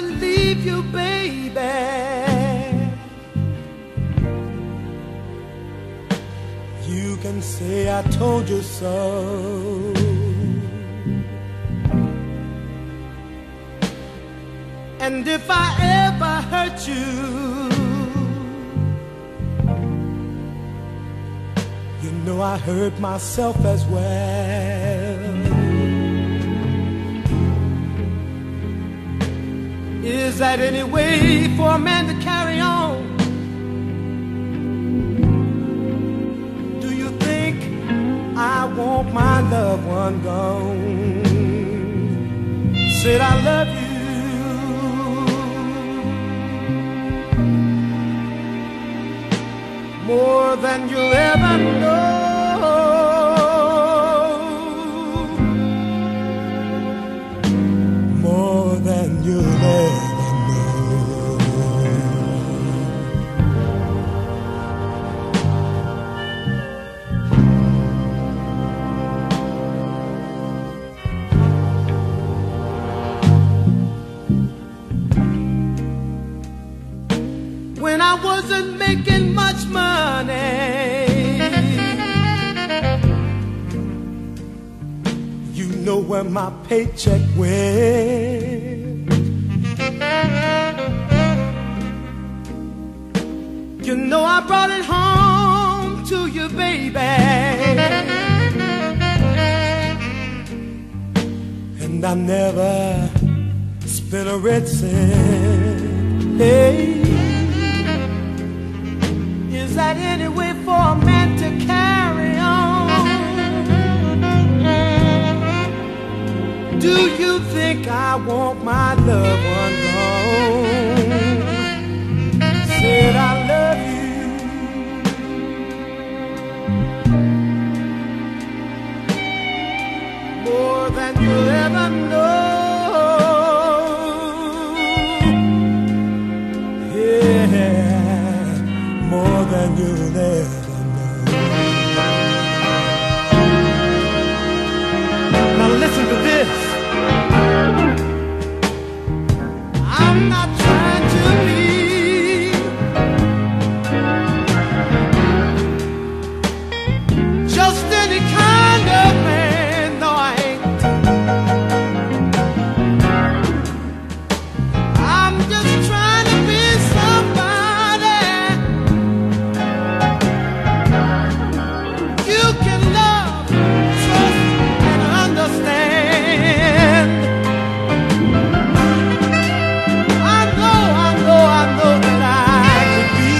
leave you, baby. You can say I told you so. And if I ever hurt you, you know I hurt myself as well. Is that any way for a man to carry on? Do you think I want my loved one gone? Said I love you more than you'll ever know, more than you'll ever know. When I wasn't making much money, you know where my paycheck went. You know I brought it home to you, baby, and I never spent a red cent. Hey, is that any way for a man to carry on? Do you think I want my loved one gone? Said I love you more than you'll ever know. More than you'll ever know. Now listen to this. I'm not trying to be just any kind of man. No, I ain't. I'm just trying to be somebody you can love, trust, and understand. I know that I could be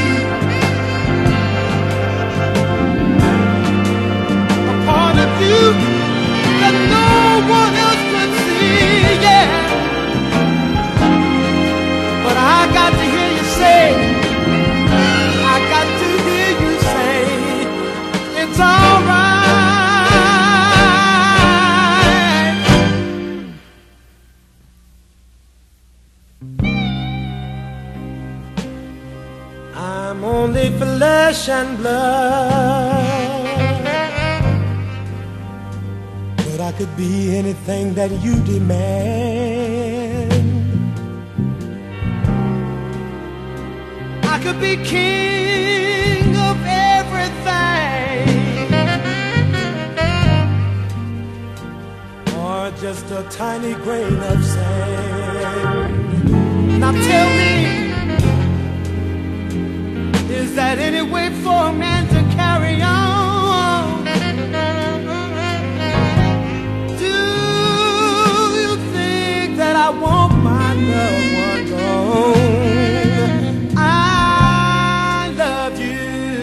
a part of you that no one else could see, yeah. But I got to hear you say, I got to hear you say, it's alright. I'm only flesh and blood, but I could be anything that you demand. I could be king of everything, or just a tiny grain of sand. Now tell me, is that any way for a man to carry on? Do you think that I want my loved one gone? I love you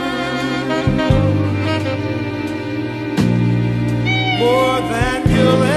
more than you'll ever